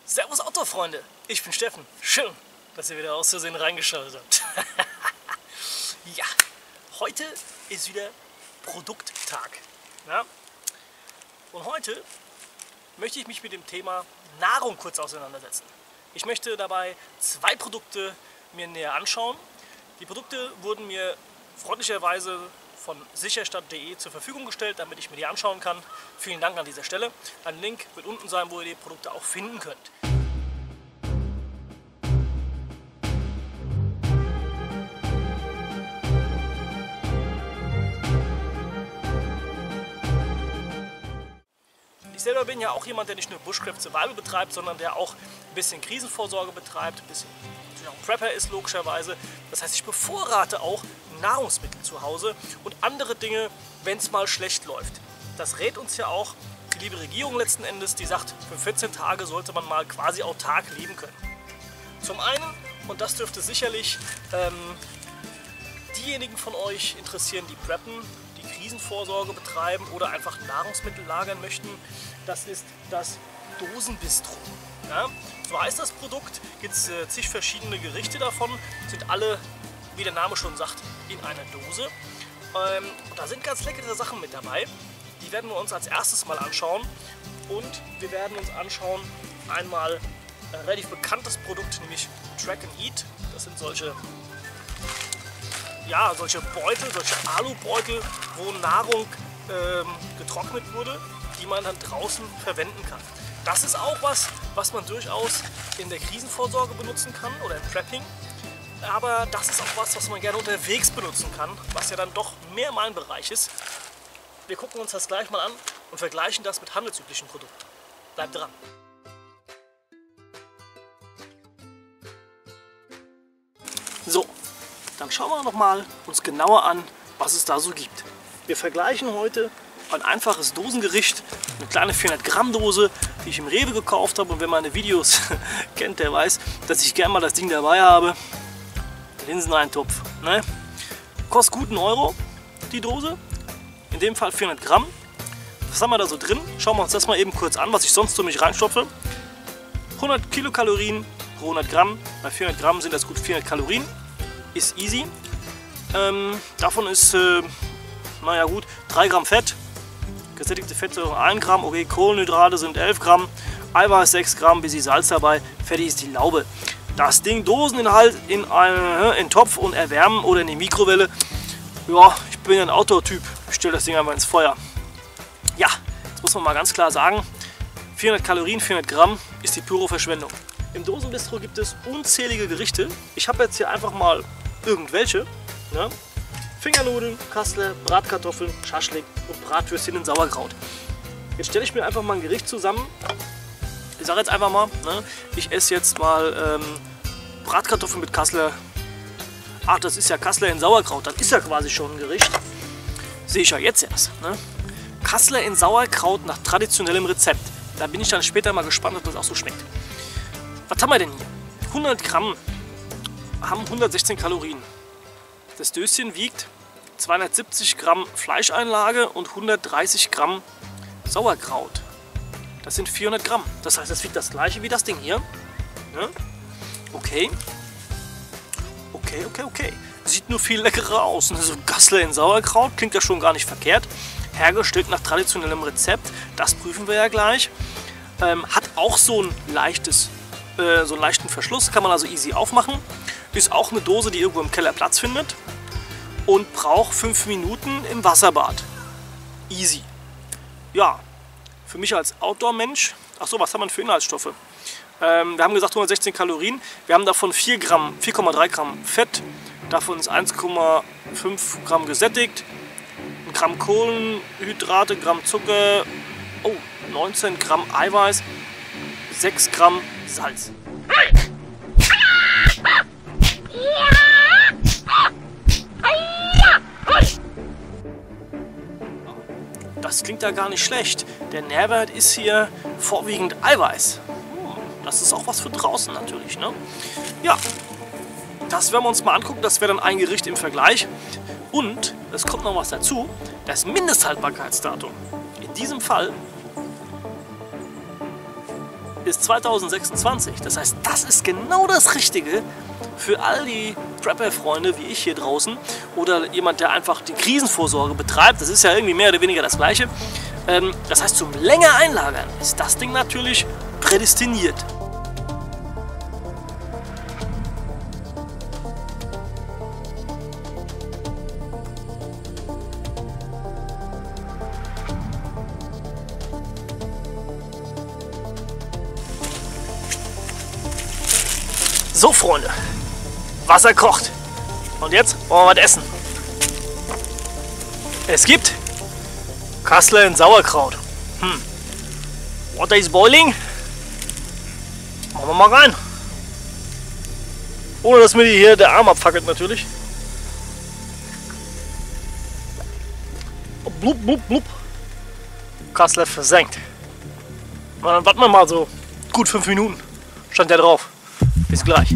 Servus Outdoor-Freunde, ich bin Steffen. Schön, dass ihr wieder aus Versehen reingeschaltet habt. Ja, heute ist wieder Produkttag. Ja? Und heute möchte ich mich mit dem Thema Nahrung kurz auseinandersetzen. Ich möchte dabei zwei Produkte mir näher anschauen. Die Produkte wurden mir freundlicherweise von sicherstadt.de zur Verfügung gestellt, damit ich mir die anschauen kann. Vielen Dank an dieser Stelle. Ein Link wird unten sein, wo ihr die Produkte auch finden könnt. Ich selber bin ja auch jemand, der nicht nur Bushcraft Survival betreibt, sondern der auch ein bisschen Krisenvorsorge betreibt, ein bisschen auch Prepper ist logischerweise. Das heißt, ich bevorrate auch Nahrungsmittel zu Hause und andere Dinge, wenn es mal schlecht läuft. Das rät uns ja auch die liebe Regierung letzten Endes, die sagt, für 14 Tage sollte man mal quasi autark leben können. Zum einen, und das dürfte sicherlich diejenigen von euch interessieren, die preppen, die Krisenvorsorge betreiben oder einfach Nahrungsmittel lagern möchten, das ist das Dosenbistro. Ja, so heißt das Produkt, gibt es zig verschiedene Gerichte davon, sind alle, wie der Name schon sagt, in einer Dose. Und da sind ganz leckere Sachen mit dabei, die werden wir uns als erstes mal anschauen. Und wir werden uns anschauen einmal ein relativ bekanntes Produkt, nämlich Track and Eat. Das sind solche Beutel, solche Alubeutel, wo Nahrung getrocknet wurde, die man dann draußen verwenden kann. Das ist auch was man durchaus in der Krisenvorsorge benutzen kann oder im Prepping. Aber das ist auch was man gerne unterwegs benutzen kann, was ja dann doch mehr mein Bereich ist. Wir gucken uns das gleich mal an und vergleichen das mit handelsüblichen Produkten. Bleibt dran! So, dann schauen wir noch mal uns genauer an, was es da so gibt. Wir vergleichen heute ein einfaches Dosengericht, eine kleine 400 Gramm Dose, die ich im Rewe gekauft habe. Und wer meine Videos kennt, der weiß, dass ich gerne mal das Ding dabei habe. Linseneintopf. Ne? Kostet gut 1 Euro die Dose. In dem Fall 400 Gramm. Was haben wir da so drin? Schauen wir uns das mal eben kurz an, was ich sonst so mich reinstopfe. 100 Kilokalorien pro 100 Gramm. Bei 400 Gramm sind das gut 400 Kalorien. Ist easy. Davon ist, naja gut, 3 Gramm Fett. Gesättigte Fettsäuren 1 Gramm, okay, Kohlenhydrate sind 11 Gramm, Eiweiß 6 Gramm, bisschen Salz dabei, fertig ist die Laube. Das Ding Doseninhalt in einen Topf und erwärmen oder in die Mikrowelle. Ja, ich bin ein Outdoor-Typ, ich stelle das Ding einfach ins Feuer. Ja, jetzt muss man mal ganz klar sagen, 400 Kalorien, 400 Gramm ist die pure Verschwendung. Im Dosenbistro gibt es unzählige Gerichte. Ich habe jetzt hier einfach mal irgendwelche. Ne? Fingernudeln, Kassler, Bratkartoffeln, Schaschlik und Bratwürstchen in Sauerkraut. Jetzt stelle ich mir einfach mal ein Gericht zusammen. Ich sage jetzt einfach mal, ne, ich esse jetzt mal Bratkartoffeln mit Kassler. Ach, das ist ja Kassler in Sauerkraut, das ist ja quasi schon ein Gericht. Sehe ich ja jetzt erst. Ne? Kassler in Sauerkraut nach traditionellem Rezept. Da bin ich dann später mal gespannt, ob das auch so schmeckt. Was haben wir denn hier? 100 Gramm haben 116 Kalorien. Das Döschen wiegt 270 Gramm Fleischeinlage und 130 Gramm Sauerkraut. Das sind 400 Gramm. Das heißt, das wiegt das gleiche wie das Ding hier. Ne? Okay. Okay. Sieht nur viel leckerer aus. Also Kassler in Sauerkraut klingt ja schon gar nicht verkehrt. Hergestellt nach traditionellem Rezept. Das prüfen wir ja gleich. Hat auch so einen leichten Verschluss. Kann man also easy aufmachen. Ist auch eine Dose, die irgendwo im Keller Platz findet und braucht 5 Minuten im Wasserbad. Easy. Ja, für mich als Outdoor-Mensch, achso, was haben wir für Inhaltsstoffe? Wir haben gesagt 116 Kalorien, wir haben davon 4,3 Gramm Fett, davon ist 1,5 Gramm gesättigt, 1 Gramm Kohlenhydrate, Gramm Zucker, 19 Gramm Eiweiß, 6 Gramm Salz. Das klingt ja gar nicht schlecht. Der Nährwert ist hier vorwiegend Eiweiß. Das ist auch was für draußen natürlich. Ne? Ja, das werden wir uns mal angucken. Das wäre dann ein Gericht im Vergleich. Und es kommt noch was dazu. Das Mindesthaltbarkeitsdatum. In diesem Fall ist 2026. Das heißt, das ist genau das Richtige für all die Prepper-Freunde wie ich hier draußen oder jemand, der einfach die Krisenvorsorge betreibt. Das ist ja irgendwie mehr oder weniger das Gleiche. Das heißt, zum länger einlagern ist das Ding natürlich prädestiniert. So, Freunde, Wasser kocht. Und jetzt wollen wir was essen. Es gibt Kassler in Sauerkraut. Water is boiling. Machen wir mal rein. Ohne dass mir hier der Arm abfackelt natürlich. Blub, blub, blub. Kassler versenkt. Na, dann warten wir mal so gut 5 Minuten. Stand der drauf. Bis gleich.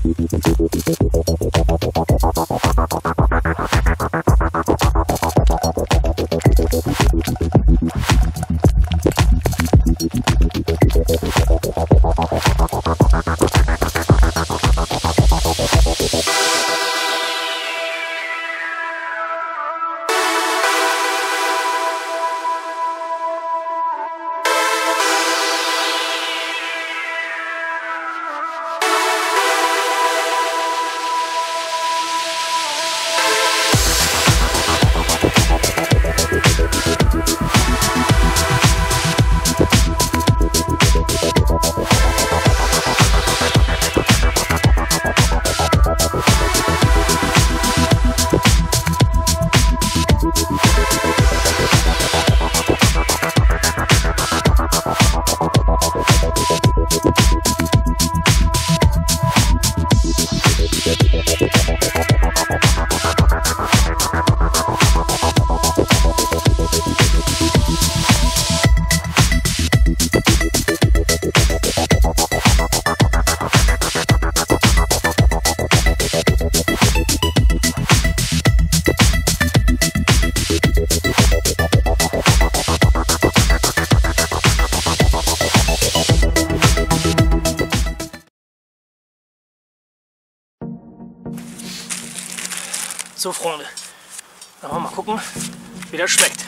So, Freunde, dann wollen wir mal gucken, wie das schmeckt.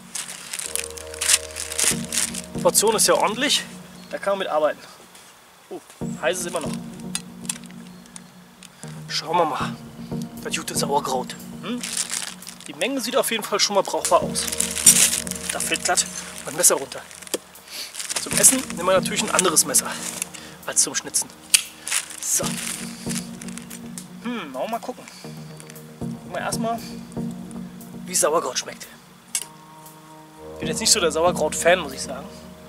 Die Portion ist ja ordentlich, da kann man mit arbeiten. Oh, heiß ist immer noch. Schauen wir mal, das gute Sauerkraut. Die Menge sieht auf jeden Fall schon mal brauchbar aus. Da fällt glatt mein Messer runter. Zum Essen nehmen wir natürlich ein anderes Messer als zum Schnitzen. So. Wollen wir mal gucken. Gucken wir erstmal, wie Sauerkraut schmeckt. Ich bin jetzt nicht so der Sauerkraut-Fan, muss ich sagen.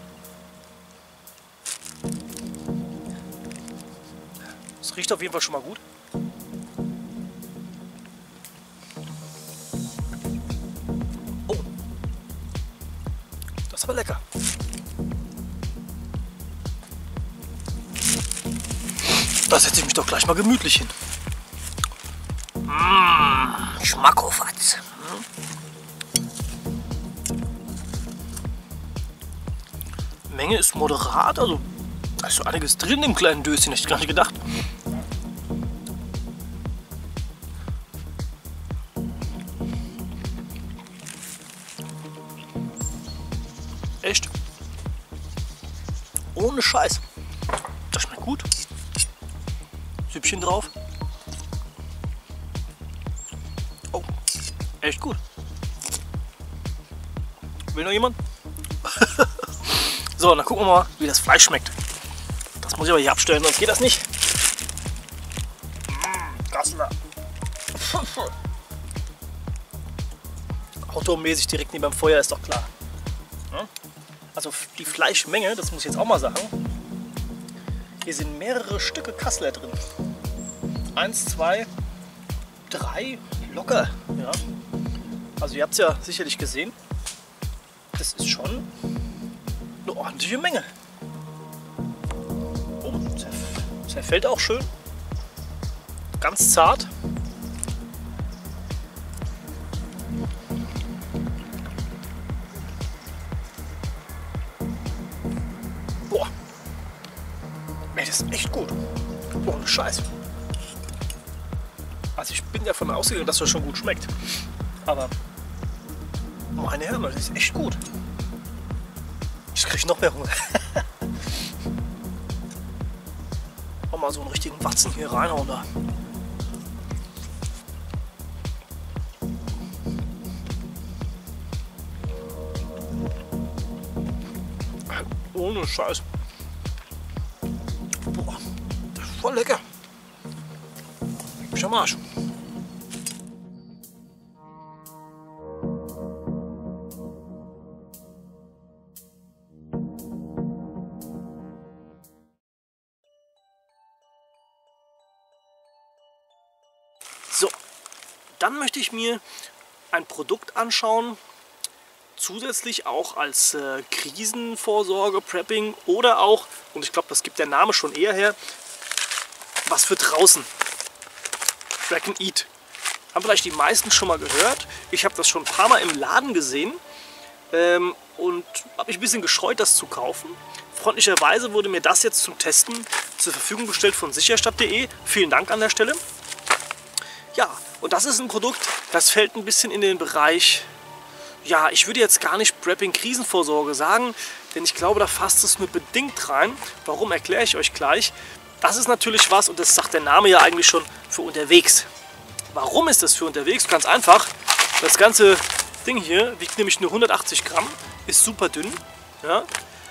Es riecht auf jeden Fall schon mal gut. Oh, das war lecker. Da setze ich mich doch gleich mal gemütlich hin. Schmackofatz. Menge ist moderat, also da ist so einiges drin im kleinen Döschen, hätte ich gar nicht gedacht. Echt? Ohne Scheiß. Das schmeckt gut. Süppchen drauf. Oh, echt gut. Will noch jemand? So, dann gucken wir mal, wie das Fleisch schmeckt. Das muss ich aber hier abstellen, sonst geht das nicht. Kassler. Automäßig direkt neben dem Feuer, ist doch klar. Also die Fleischmenge, das muss ich jetzt auch mal sagen. Hier sind mehrere Stücke Kassler drin. 1, 2, 3, locker. Ja. Also ihr habt es ja sicherlich gesehen. Das ist schon eine ordentliche Menge. Oh, zerfällt auch schön. Ganz zart. Boah, Ey, das ist echt gut. Ohne Scheiß. Also ich bin davon ausgegangen, dass das schon gut schmeckt. Aber meine Herren, das ist echt gut. Ich kriege noch mehr Hunger. Auch mal so einen richtigen Batzen hier reinhauen da. Ohne Scheiß. Boah, das ist voll lecker. Ich am Arsch. So, dann möchte ich mir ein Produkt anschauen, zusätzlich auch als Krisenvorsorge, Prepping oder auch, und ich glaube, das gibt der Name schon eher her, was für draußen. Track and Eat. Haben vielleicht die meisten schon mal gehört. Ich habe das schon ein paar Mal im Laden gesehen und habe mich ein bisschen gescheut, das zu kaufen. Freundlicherweise wurde mir das jetzt zum Testen zur Verfügung gestellt von sicherstadt.de. Vielen Dank an der Stelle. Ja, und das ist ein Produkt, das fällt ein bisschen in den Bereich, ja, ich würde jetzt gar nicht Prepping Krisenvorsorge sagen, denn ich glaube, da fasst es nur bedingt rein. Warum, erkläre ich euch gleich. Das ist natürlich was, und das sagt der Name ja eigentlich schon, für unterwegs. Warum ist das für unterwegs? Ganz einfach. Das ganze Ding hier wiegt nämlich nur 180 Gramm, ist super dünn. Ja.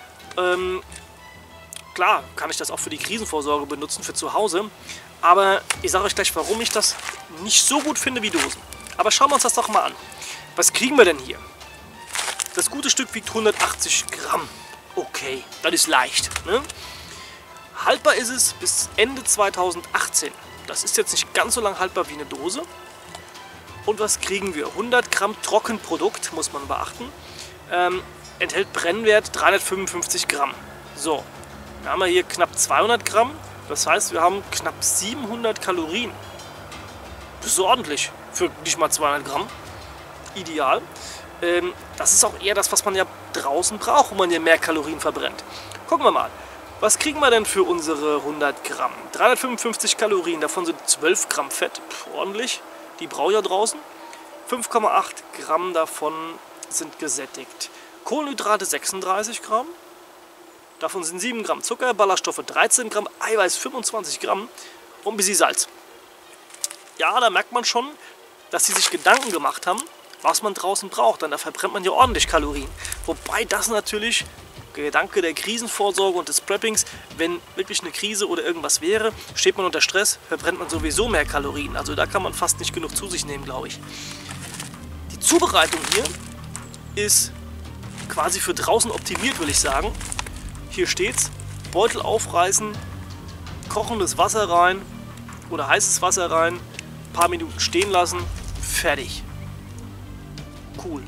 Klar kann ich das auch für die Krisenvorsorge benutzen, für zu Hause. Aber ich sage euch gleich, warum ich das nicht so gut finde wie Dosen. Aber schauen wir uns das doch mal an. Was kriegen wir denn hier? Das gute Stück wiegt 180 Gramm. Okay, das ist leicht. Ne? Haltbar ist es bis Ende 2018. Das ist jetzt nicht ganz so lang haltbar wie eine Dose. Und was kriegen wir? 100 Gramm Trockenprodukt, muss man beachten. Enthält Brennwert 355 Gramm. So, wir haben hier knapp 200 Gramm. Das heißt, wir haben knapp 700 Kalorien. Das ist ordentlich für nicht mal 200 Gramm. Ideal. Das ist auch eher das, was man ja draußen braucht, wo man ja mehr Kalorien verbrennt. Gucken wir mal. Was kriegen wir denn für unsere 100 Gramm? 355 Kalorien, davon sind 12 Gramm Fett, ordentlich, die brauche ich ja draußen. 5,8 Gramm davon sind gesättigt. Kohlenhydrate 36 Gramm, davon sind 7 Gramm Zucker, Ballaststoffe 13 Gramm, Eiweiß 25 Gramm und ein bisschen Salz. Ja, da merkt man schon, dass sie sich Gedanken gemacht haben, was man draußen braucht, denn da verbrennt man ja ordentlich Kalorien. Wobei das natürlich Gedanke der Krisenvorsorge und des Preppings, wenn wirklich eine Krise oder irgendwas wäre, steht man unter Stress, verbrennt man sowieso mehr Kalorien. Also da kann man fast nicht genug zu sich nehmen, glaube ich. Die Zubereitung hier ist quasi für draußen optimiert, will ich sagen. Hier steht's, Beutel aufreißen, kochendes Wasser rein oder heißes Wasser rein, ein paar Minuten stehen lassen, fertig. Cool.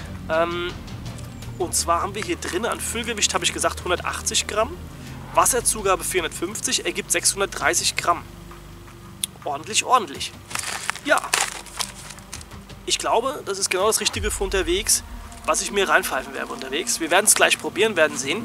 Und zwar haben wir hier drin an Füllgewicht, habe ich gesagt, 180 Gramm. Wasserzugabe 450, ergibt 630 Gramm. Ordentlich, ordentlich. Ja, ich glaube, das ist genau das Richtige für unterwegs, was ich mir reinpfeifen werde unterwegs. Wir werden es gleich probieren, werden sehen.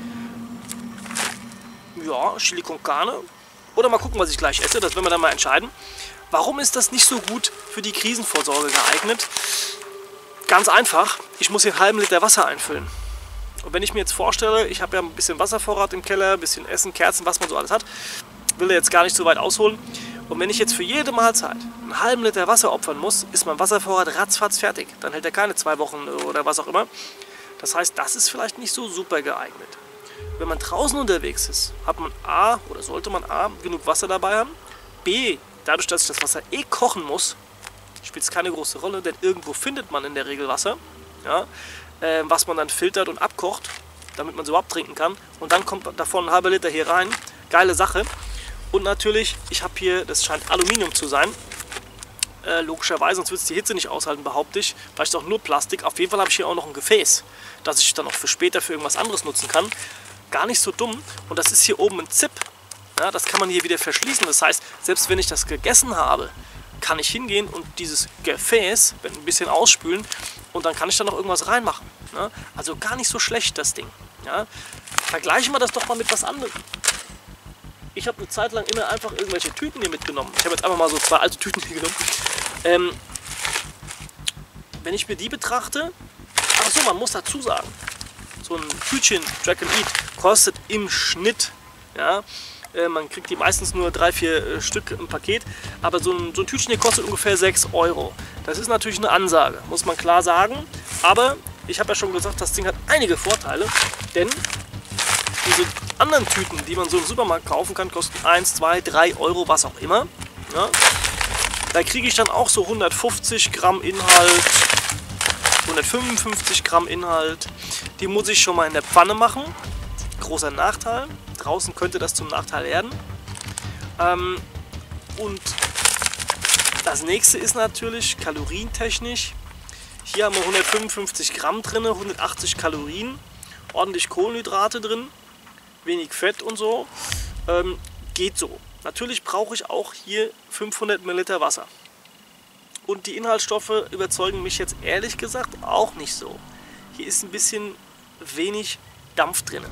Ja, Chili con Carne. Oder mal gucken, was ich gleich esse, das werden wir dann mal entscheiden. Warum ist das nicht so gut für die Krisenvorsorge geeignet? Ganz einfach, ich muss hier einen halben Liter Wasser einfüllen. Und wenn ich mir jetzt vorstelle, ich habe ja ein bisschen Wasservorrat im Keller, ein bisschen Essen, Kerzen, was man so alles hat, will er jetzt gar nicht so weit ausholen. Und wenn ich jetzt für jede Mahlzeit einen halben Liter Wasser opfern muss, ist mein Wasservorrat ratzfatz fertig. Dann hält er keine 2 Wochen oder was auch immer. Das heißt, das ist vielleicht nicht so super geeignet. Wenn man draußen unterwegs ist, hat man A, oder sollte man A, genug Wasser dabei haben. B, dadurch, dass ich das Wasser eh kochen muss, spielt es keine große Rolle, denn irgendwo findet man in der Regel Wasser, ja, was man dann filtert und abkocht, damit man es überhaupt trinken kann. Und dann kommt davon ein halber Liter hier rein. Geile Sache. Und natürlich, ich habe hier, das scheint Aluminium zu sein, logischerweise, sonst wird es die Hitze nicht aushalten, behaupte ich. Vielleicht auch nur Plastik. Auf jeden Fall habe ich hier auch noch ein Gefäß, das ich dann auch für später für irgendwas anderes nutzen kann. Gar nicht so dumm. Und das ist hier oben ein Zip. Ja, das kann man hier wieder verschließen. Das heißt, selbst wenn ich das gegessen habe, kann ich hingehen und dieses Gefäß ein bisschen ausspülen und dann kann ich da noch irgendwas reinmachen. Ne? Also gar nicht so schlecht, das Ding. Ja? Vergleichen wir das doch mal mit was anderem. Ich habe eine Zeit lang immer einfach irgendwelche Tüten hier mitgenommen. Ich habe jetzt einfach mal so 2 alte Tüten hier genommen. Wenn ich mir die betrachte, achso, man muss dazu sagen, so ein Tütchen Track and Eat kostet im Schnitt, ja, man kriegt die meistens nur 3-4 Stück im Paket, aber so ein Tütchen hier kostet ungefähr 6 Euro. Das ist natürlich eine Ansage, muss man klar sagen, aber ich habe ja schon gesagt, das Ding hat einige Vorteile, denn diese anderen Tüten, die man so im Supermarkt kaufen kann, kosten 1, 2, 3 Euro, was auch immer. Ja. Da kriege ich dann auch so 150 Gramm Inhalt, 155 Gramm Inhalt. Die muss ich schon mal in der Pfanne machen. Großer Nachteil. Draußen könnte das zum Nachteil werden. Und das nächste ist natürlich kalorientechnisch. Hier haben wir 155 Gramm drin, 180 Kalorien, ordentlich Kohlenhydrate drin, wenig Fett und so. Geht so. Natürlich brauche ich auch hier 500 Milliliter Wasser. Und die Inhaltsstoffe überzeugen mich jetzt ehrlich gesagt auch nicht so. Hier ist ein bisschen wenig Dampf drin.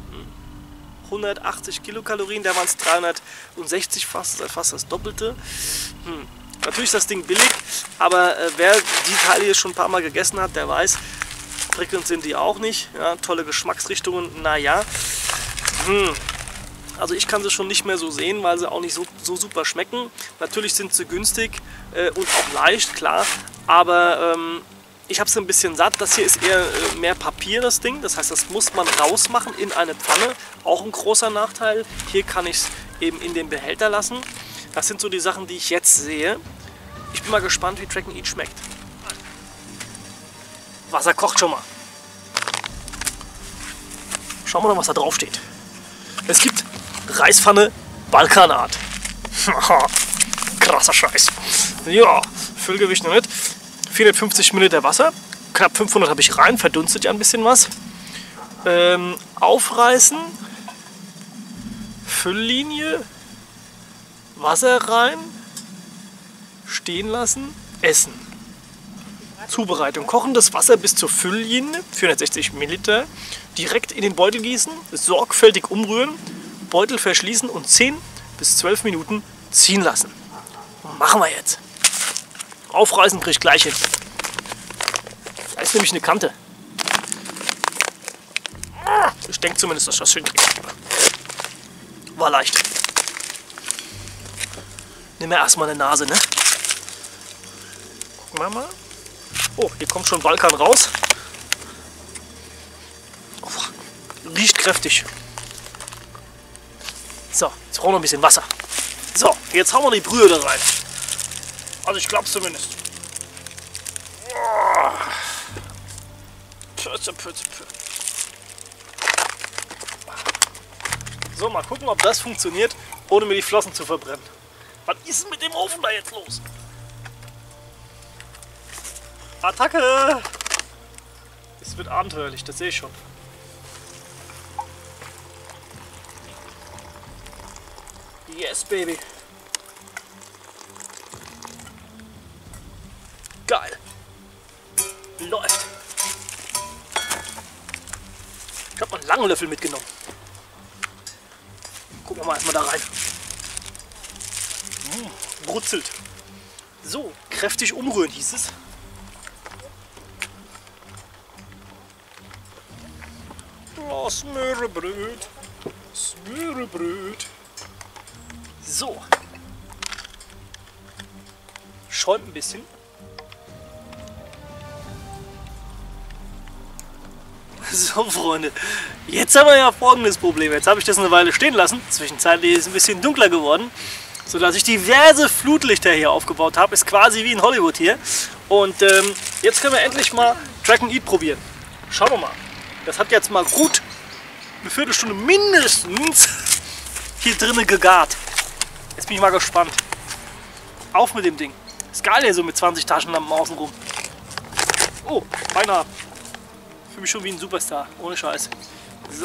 180 Kilokalorien, da waren es 360 fast das Doppelte. Natürlich ist das Ding billig, aber wer die Teile hier schon ein paar Mal gegessen hat, der weiß, prickelnd sind die auch nicht. Ja, tolle Geschmacksrichtungen, naja. Also ich kann sie schon nicht mehr so sehen, weil sie auch nicht so super schmecken. Natürlich sind sie günstig und auch leicht, klar, aber ich habe es ein bisschen satt. Das hier ist eher mehr Papier, das Ding. Das heißt, das muss man rausmachen in eine Pfanne. Auch ein großer Nachteil. Hier kann ich es eben in den Behälter lassen. Das sind so die Sachen, die ich jetzt sehe. Ich bin mal gespannt, wie Track and Eat schmeckt. Wasser kocht schon mal. Schauen wir mal, was da drauf steht. Es gibt Reispfanne Balkanart. Krasser Scheiß. Ja, Füllgewicht noch nicht. 450 Milliliter Wasser. Knapp 500 habe ich rein. Verdunstet ja ein bisschen was. Aufreißen. Fülllinie. Wasser rein. Stehen lassen. Essen. Zubereitung. Kochendes Wasser bis zur Fülllinie. 460 Milliliter. Direkt in den Beutel gießen. Sorgfältig umrühren. Beutel verschließen und 10 bis 12 Minuten ziehen lassen. Machen wir jetzt. Aufreißen kriege ich gleich hin. Da ist nämlich eine Kante. Ich denke zumindest, dass ich das schön kriege. War leicht. Nehmen wir erstmal eine Nase, ne? Gucken wir mal. Oh, hier kommt schon Balkan raus. Oh, riecht kräftig. So, jetzt brauchen wir noch ein bisschen Wasser. So, jetzt hauen wir die Brühe da rein. Also ich glaube zumindest. So, mal gucken, ob das funktioniert, ohne mir die Flossen zu verbrennen. Was ist denn mit dem Ofen da jetzt los? Attacke! Es wird abenteuerlich, das sehe ich schon. Yes, baby. Geil. Läuft. Ich habe mal einen langen Löffel mitgenommen. Gucken wir mal erstmal da rein. Brutzelt. So, kräftig umrühren hieß es. Oh, Smörebröt. Smörebröt. So. Schäumt ein bisschen. So, Freunde, jetzt haben wir ja folgendes Problem. Jetzt habe ich das eine Weile stehen lassen. Zwischenzeitlich ist es ein bisschen dunkler geworden, sodass ich diverse Flutlichter hier aufgebaut habe. Ist quasi wie in Hollywood hier. Und jetzt können wir endlich mal Track and Eat probieren. Schauen wir mal. Das hat jetzt mal gut eine Viertelstunde mindestens hier drinnen gegart. Jetzt bin ich mal gespannt. Auf mit dem Ding. Ist geil hier so mit 20 Taschenlampen außen rum. Oh, beinahe. Ich fühle mich schon wie ein Superstar. Ohne Scheiß. So.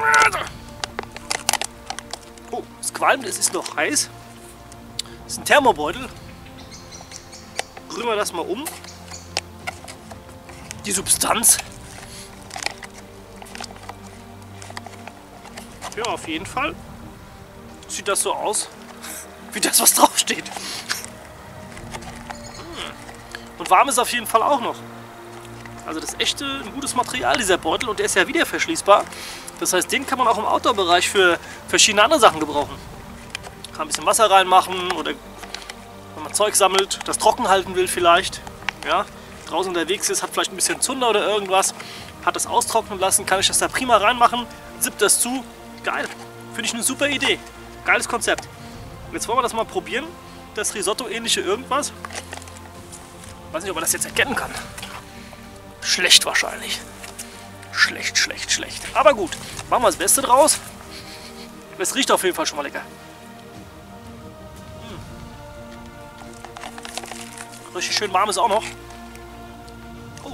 Oh, es qualmt, es ist noch heiß. Das ist ein Thermobeutel. Rühren wir das mal um. Die Substanz. Ja, auf jeden Fall. sieht das so aus, wie das, was draufsteht. Und warm ist auf jeden Fall auch noch. Also das ist echt ein gutes Material, dieser Beutel, und der ist ja wieder verschließbar. Das heißt, den kann man auch im Outdoor-Bereich für verschiedene andere Sachen gebrauchen. Kann ein bisschen Wasser reinmachen oder wenn man Zeug sammelt, das trocken halten will vielleicht. Ja, draußen unterwegs ist, hat vielleicht ein bisschen Zunder oder irgendwas, hat das austrocknen lassen, kann ich das da prima reinmachen, zippt das zu. Geil, finde ich eine super Idee. Geiles Konzept. Jetzt wollen wir das mal probieren, das Risotto-ähnliche irgendwas. Weiß nicht, ob man das jetzt erkennen kann. Schlecht wahrscheinlich. Schlecht, schlecht, schlecht. Aber gut, machen wir das Beste draus. Es riecht auf jeden Fall schon mal lecker. Richtig schön warm ist auch noch. Oh.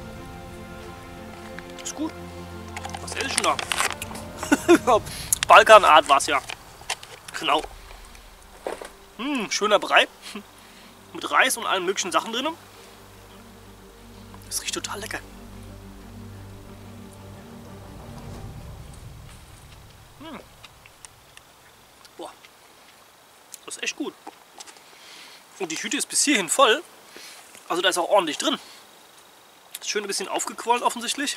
Ist gut. Was esse ich denn da? Balkanart war es ja. Genau. Schöner Brei. Mit Reis und allen möglichen Sachen drin. Das riecht total lecker. Boah. Das ist echt gut. Und die Tüte ist bis hierhin voll. Also da ist auch ordentlich drin. Ist schön ein bisschen aufgequollen offensichtlich.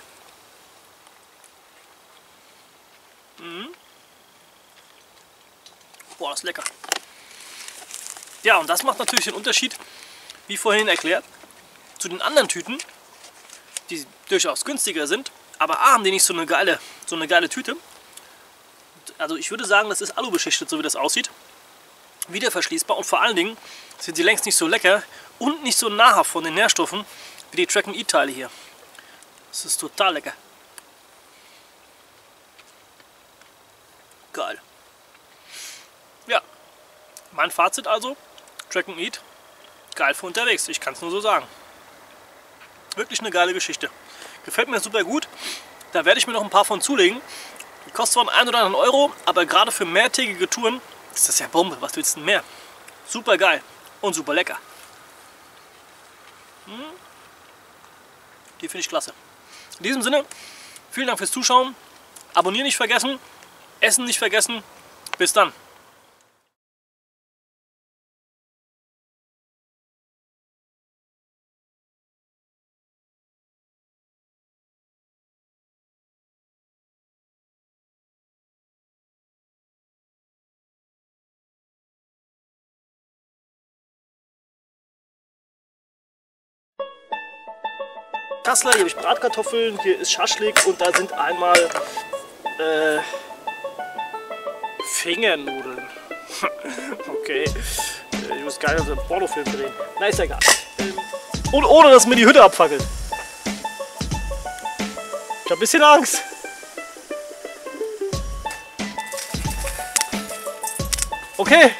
Boah, das ist lecker. Ja, und das macht natürlich den Unterschied, wie vorhin erklärt, zu den anderen Tüten, die durchaus günstiger sind, aber haben die nicht so eine geile Tüte. Also ich würde sagen, das ist alubeschichtet, so wie das aussieht. Wieder verschließbar, und vor allen Dingen sind sie längst nicht so lecker und nicht so nahrhaft von den Nährstoffen wie die Track and Eat Teile hier. Das ist total lecker. Geil. Ja, mein Fazit also, Track and Eat, geil für unterwegs, ich kann es nur so sagen. Wirklich eine geile Geschichte. Gefällt mir super gut. Da werde ich mir noch ein paar von zulegen. Die kostet zwar 1 oder 2 Euro, aber gerade für mehrtägige Touren ist das ja Bombe. Was willst du denn mehr? Super geil und super lecker. Die finde ich klasse. In diesem Sinne, vielen Dank fürs Zuschauen. Abonnieren nicht vergessen. Essen nicht vergessen. Bis dann. Kassler, hier habe ich Bratkartoffeln, hier ist Schaschlik und da sind einmal Fingernudeln. Okay, ich muss gar nicht so einen Pornofilm drehen. Na, ist ja egal. Und ohne, dass mir die Hütte abfackelt. Ich habe ein bisschen Angst. Okay.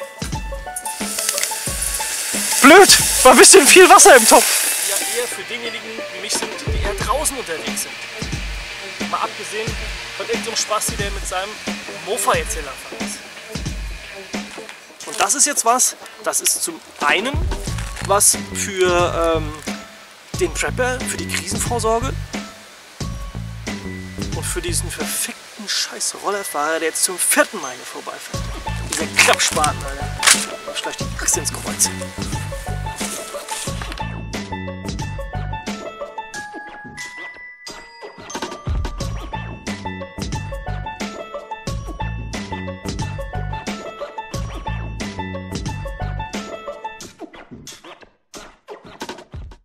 Blöd, war ein bisschen viel Wasser im Topf. Ja, eher für diejenigen, wie mich sind, die eher draußen unterwegs sind. Mal abgesehen von irgendeinem Spasti, der mit seinem Mofa jetzt hier langfahren ist. Und das ist jetzt was, das ist zum einen was für den Prepper, für die Krisenvorsorge und für diesen verfickten scheiß Rollerfahrer, der jetzt zum 4. Mal hier vorbeifährt. Dieser Klappspaten, Alter. Ich gleich die Axt ins Kreuz.